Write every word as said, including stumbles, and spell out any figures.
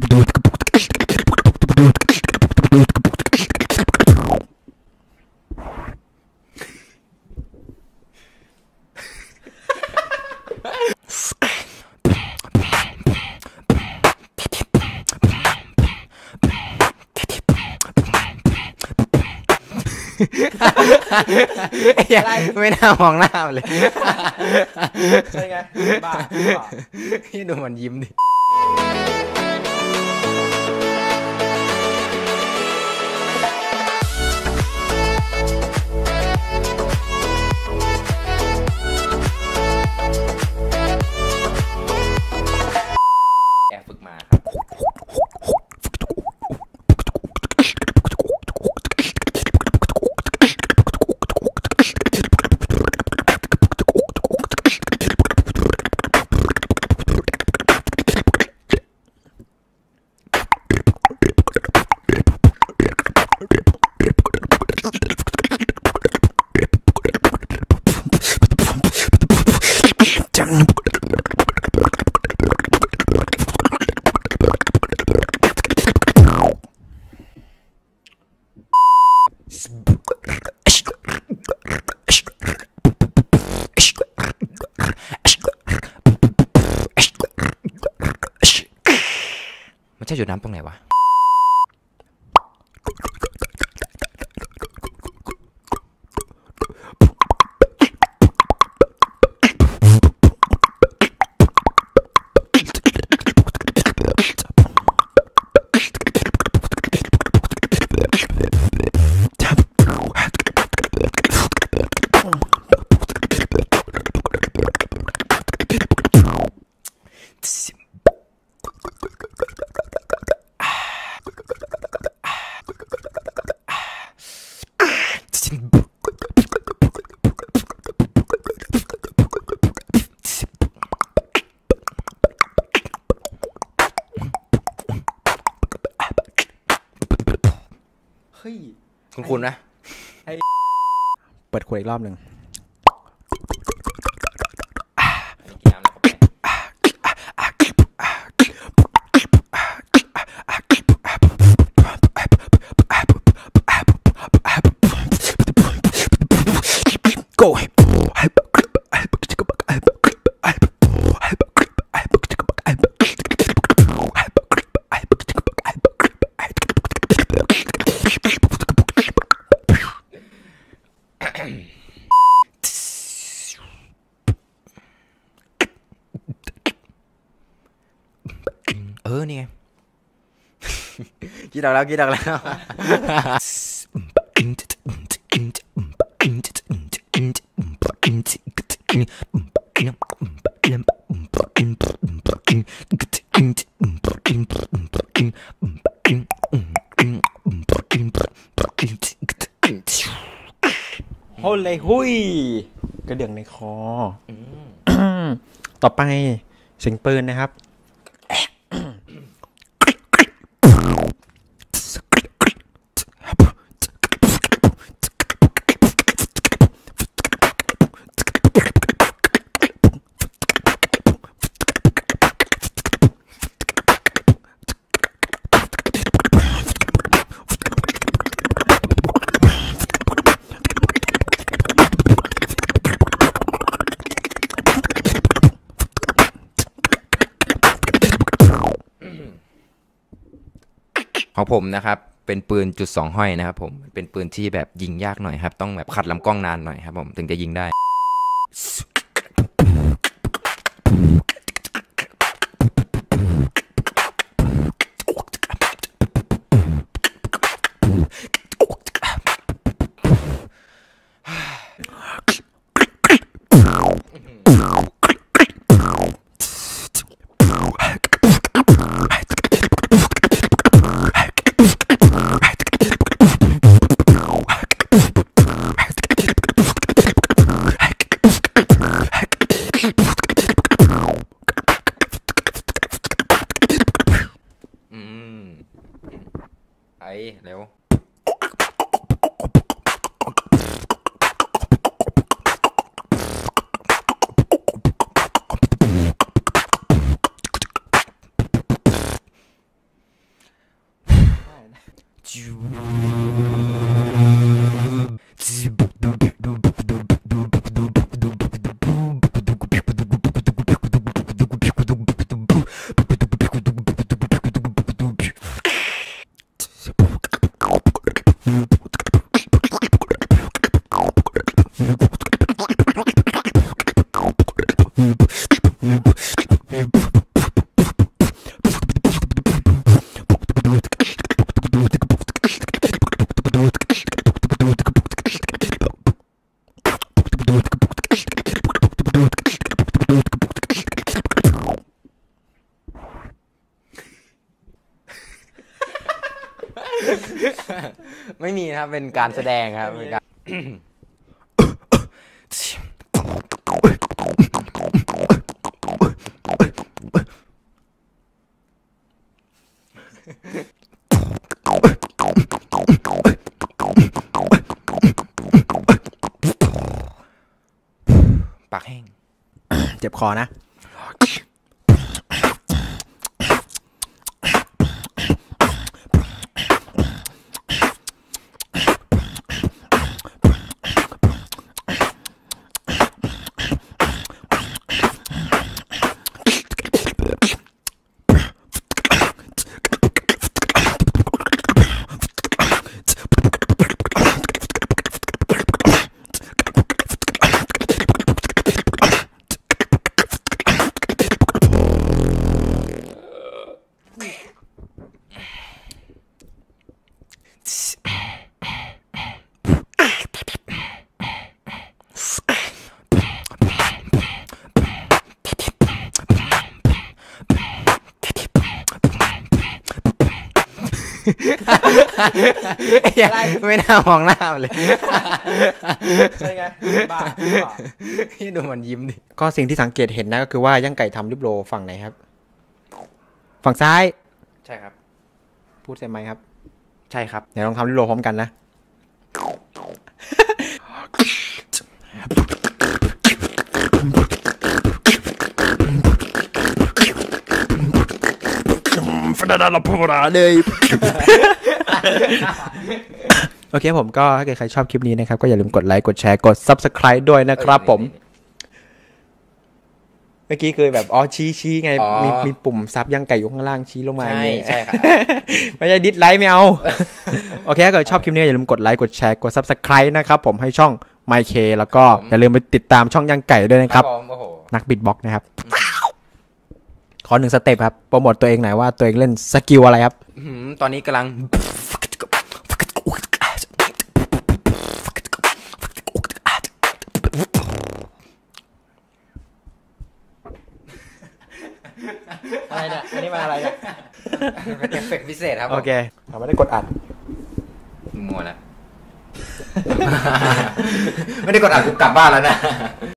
ไม่น่ามองหน้าเลยใช่ไงบ้าพี่ดูมันยิ้มดิแอบฝึกมาครับมันจะอยู่น้ำตรงไหนวะเฮ้ยคุณคุณนะเปิดขวดอีกรอบหนึ่งโกเออนี่ไงคิดออกแล้วคิดออกแล้วโฮเลยหุยกระเดื่องในคอต่อไปเสียงปืนนะครับของผมนะครับเป็นปืนจุดสองห้อยนะครับผมเป็นปืนที่แบบยิงยากหน่อยครับต้องแบบขัดลำกล้องนานหน่อยครับผมถึงจะยิงได้ไอ้เร็วไม่มีครับเป็นการแสดงครับเป็นการปากแห้งเจ็บคอนะไม่น่ามองหน้าเลยใช่ไงบ้าพี่ดูมันยิ้มดิก็สิ่งที่สังเกตเห็นนะก็คือว่าย่างไก่ทำริบโรฝั่งไหนครับฝั่งซ้ายใช่ครับพูดใช่ไหมครับใช่ครับเดี๋ยวลองทำริบโรพร้อมกันนะฟดาดาลาพูราเลยโอเคผมก็ถ้าเกิดใครชอบคลิปนี้นะครับก็อย่าลืมกดไลค์กดแชร์กด ซับสไครบ์ ด้วยนะครับผมเมื่อกี้คือแบบอ๋อชี้ชี้ไงมีมีปุ่มซับย่างไก่อยู่ข้างล่างชี้ลงมาใช่ใช่ครับไม่ใช่ดิสไลค์ไม่เอาโอเคถ้าเกิดชอบคลิปนี้อย่าลืมกดไลค์กดแชร์กด ซับสไครบ์ นะครับผมให้ช่อง ไมค์ เค แล้วก็อย่าลืมไปติดตามช่องย่างไก่ด้วยนะครับนักบิทบ็อกซ์นะครับขอหนึ่งสเต็ปครับโปรโมทตัวเองหน่อยว่าตัวเองเล่นสกิลอะไรครับตอนนี้กำลังอะไรเนี่ยอันนี้มาอะไรเนี่ยเป็นเอฟเฟกต์พิเศษครับโอเคเราไม่ได้กดอัดมัวแล้วไม่ได้กดอัดกูกลับบ้านแล้วนะ